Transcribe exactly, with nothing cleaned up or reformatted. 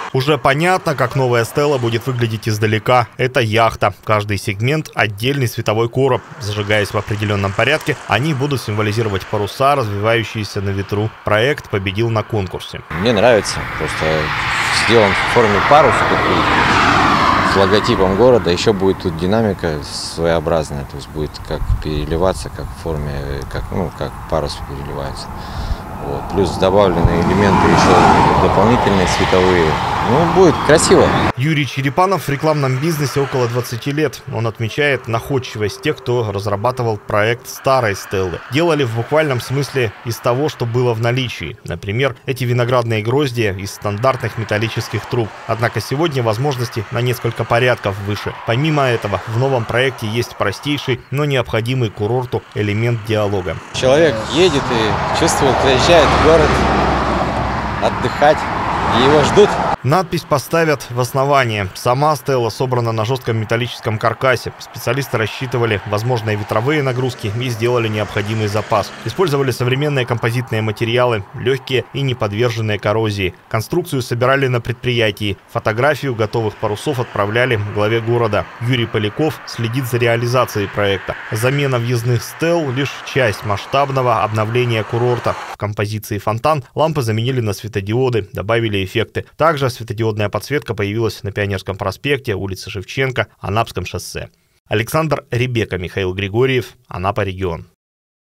Уже понятно, как новая стела будет выглядеть издалека. Это яхта. Каждый сегмент – отдельный световой короб. Зажигаясь в определенном порядке, они будут символизировать паруса, развивающиеся на ветру. Проект победил на конкурсе. Мне нравится. Просто сделан в форме паруса с логотипом города. Еще будет тут динамика своеобразная. То есть будет как переливаться, как в форме, как, ну, как парус переливается. Вот. Плюс добавлены элементы еще дополнительные световые. Ну, будет красиво. Юрий Черепанов в рекламном бизнесе около двадцати лет. Он отмечает находчивость тех, кто разрабатывал проект старой стеллы. Делали в буквальном смысле из того, что было в наличии. Например, эти виноградные гроздья из стандартных металлических труб. Однако сегодня возможности на несколько порядков выше. Помимо этого, в новом проекте есть простейший, но необходимый курорту элемент диалога. Человек едет и чувствует, приезжает в город отдыхать, и его ждут. Надпись поставят в основании. Сама стела собрана на жестком металлическом каркасе. Специалисты рассчитывали возможные ветровые нагрузки и сделали необходимый запас. Использовали современные композитные материалы, легкие и не подверженные коррозии. Конструкцию собирали на предприятии. Фотографию готовых парусов отправляли главе города. Юрий Поляков следит за реализацией проекта. Замена въездных стел – лишь часть масштабного обновления курорта. В композиции фонтан лампы заменили на светодиоды, добавили эффекты. Также светодиодная подсветка появилась на Пионерском проспекте, улице Шевченко, Анапском шоссе. Александр Ребека, Михаил Григорьев, Анапа регион.